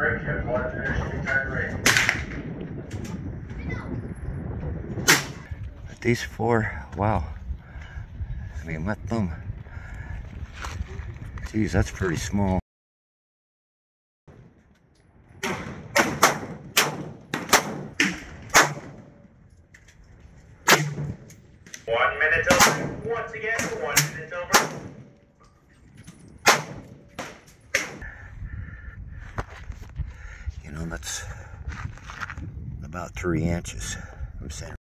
Great shift, water finishing turn ready. These four, wow. I mean, my thumb. Geez, that's pretty small. One minute over. Once again, 1 minute over. You know, that's about 3 inches from center.